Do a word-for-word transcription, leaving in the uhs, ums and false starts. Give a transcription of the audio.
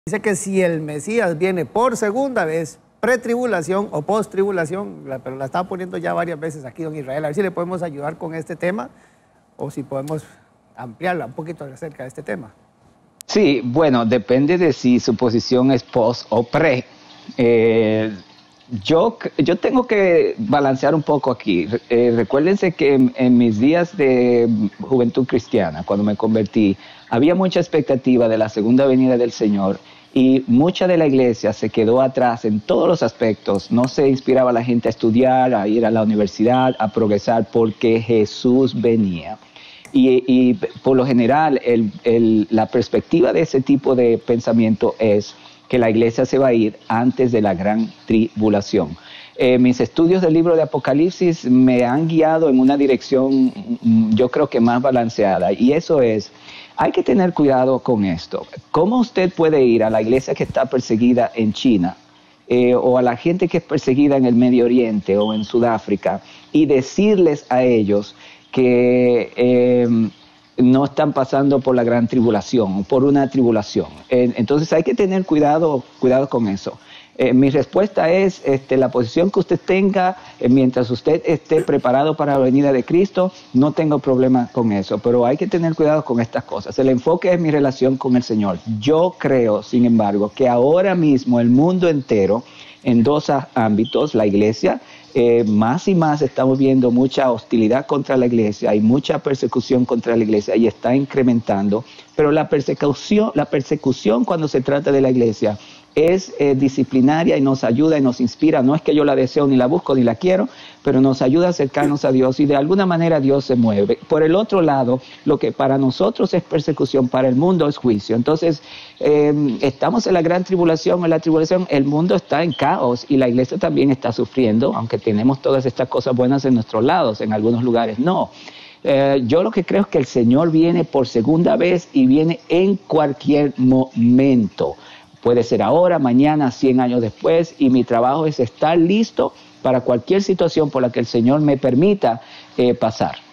Dice que si el Mesías viene por segunda vez, pretribulación o posttribulación, pero la estaba poniendo ya varias veces aquí, don Israel, a ver si le podemos ayudar con este tema o si podemos ampliarla un poquito acerca de este tema. Sí, bueno, depende de si su posición es post o pre. Eh, yo, yo tengo que balancear un poco aquí. Eh, recuérdense que en, en mis días de juventud cristiana, cuando me convertí, había mucha expectativa de la segunda venida del Señor y mucha de la iglesia se quedó atrás en todos los aspectos. No se inspiraba a la gente a estudiar, a ir a la universidad, a progresar, porque Jesús venía. Y, y por lo general, el, el, la perspectiva de ese tipo de pensamiento es que la iglesia se va a ir antes de la gran tribulación. Eh, mis estudios del libro de Apocalipsis me han guiado en una dirección, yo creo que más balanceada, y eso es, hay que tener cuidado con esto. ¿Cómo usted puede ir a la iglesia que está perseguida en China eh, o a la gente que es perseguida en el Medio Oriente o en Sudáfrica y decirles a ellos que eh, no están pasando por la gran tribulación, por una tribulación? Eh, entonces hay que tener cuidado, cuidado con eso. Eh, mi respuesta es, este, la posición que usted tenga, eh, mientras usted esté preparado para la venida de Cristo, no tengo problema con eso, pero hay que tener cuidado con estas cosas. El enfoque es mi relación con el Señor. Yo creo, sin embargo, que ahora mismo el mundo entero, en dos ámbitos, la iglesia, eh, más y más estamos viendo mucha hostilidad contra la iglesia, hay mucha persecución contra la iglesia y está incrementando, pero la persecución, la persecución cuando se trata de la iglesia es eh, disciplinaria y nos ayuda y nos inspira. No es que yo la deseo, ni la busco, ni la quiero, pero nos ayuda a acercarnos a Dios y de alguna manera Dios se mueve. Por el otro lado, lo que para nosotros es persecución, para el mundo es juicio. Entonces, eh, estamos en la gran tribulación, en la tribulación, el mundo está en caos y la iglesia también está sufriendo, aunque tenemos todas estas cosas buenas en nuestros lados, en algunos lugares no. Eh, yo lo que creo es que el Señor viene por segunda vez y viene en cualquier momento. Puede ser ahora, mañana, cien años después, y mi trabajo es estar listo para cualquier situación por la que el Señor me permita eh, pasar.